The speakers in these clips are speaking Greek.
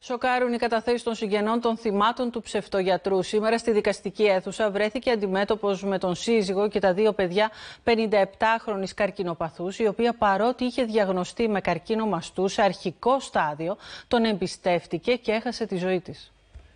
Σοκάρουν οι καταθέσεις των συγγενών των θυμάτων του ψευτογιατρού. Σήμερα στη δικαστική αίθουσα βρέθηκε αντιμέτωπος με τον σύζυγο και τα δύο παιδιά 57χρονης καρκινοπαθούς, η οποία παρότι είχε διαγνωστεί με καρκίνο μαστού σε αρχικό στάδιο, τον εμπιστεύτηκε και έχασε τη ζωή της.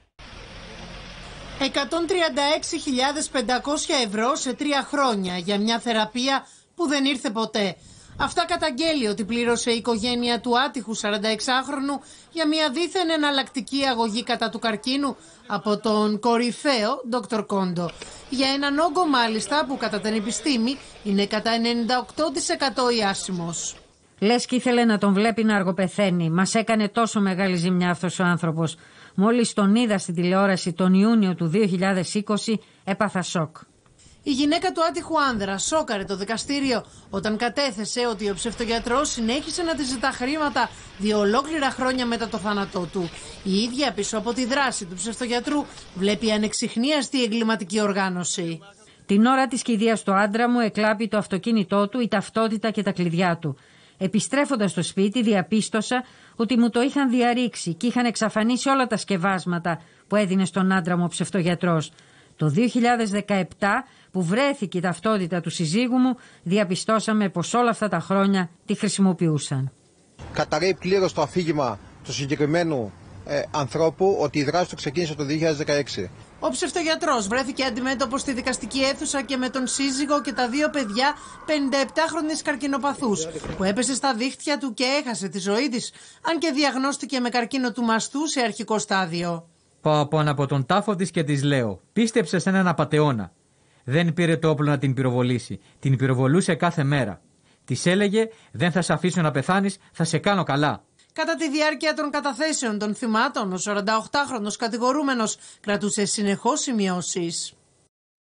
136.500 ευρώ σε 3 χρόνια για μια θεραπεία που δεν ήρθε ποτέ. Αυτά καταγγέλει ότι πλήρωσε η οικογένεια του άτυχου 46χρονου για μια δίθεν εναλλακτική αγωγή κατά του καρκίνου από τον κορυφαίο Dr. Kondo. Για έναν όγκο μάλιστα που κατά την επιστήμη είναι κατά 98% ιάσιμος. Λες και ήθελε να τον βλέπει να αργοπεθαίνει. Μας έκανε τόσο μεγάλη ζημιά αυτός ο άνθρωπος. Μόλις τον είδα στην τηλεόραση τον Ιούνιο του 2020 έπαθα σοκ. Η γυναίκα του άτυχου άνδρα σόκαρε το δικαστήριο όταν κατέθεσε ότι ο ψευτογιατρός συνέχισε να της ζητά χρήματα 2 ολόκληρα χρόνια μετά το θάνατό του. Η ίδια πίσω από τη δράση του ψευτογιατρού βλέπει ανεξιχνίαστη εγκληματική οργάνωση. Την ώρα της κηδείας του άντρα μου εκλάπη το αυτοκίνητό του, η ταυτότητα και τα κλειδιά του. Επιστρέφοντας στο σπίτι διαπίστωσα ότι μου το είχαν διαρρήξει και είχαν εξαφανίσει όλα τα σκευάσματα που έδινε στον άντρα μου ο ψευτογιατρός. Το 2017 που βρέθηκε η ταυτότητα του συζύγου μου, διαπιστώσαμε πως όλα αυτά τα χρόνια τη χρησιμοποιούσαν. Καταρρέει πλήρως το αφήγημα του συγκεκριμένου ανθρώπου ότι η δράση του ξεκίνησε το 2016. Ο ψευτογιατρός βρέθηκε αντιμέτωπος στη δικαστική αίθουσα και με τον σύζυγο και τα δύο παιδιά 57χρονης καρκινοπαθούς που έπεσε στα δίχτυα του και έχασε τη ζωή της, αν και διαγνώστηκε με καρκίνο του μαστού σε αρχικό στάδιο. Πάω πάνω από τον τάφο της και της λέω: πίστεψε σε έναν απατεώνα. Δεν πήρε το όπλο να την πυροβολήσει. Την πυροβολούσε κάθε μέρα. Της έλεγε: δεν θα σε αφήσω να πεθάνεις, θα σε κάνω καλά. Κατά τη διάρκεια των καταθέσεων των θυμάτων, ο 48χρονος κατηγορούμενος κρατούσε συνεχώς σημειώσεις.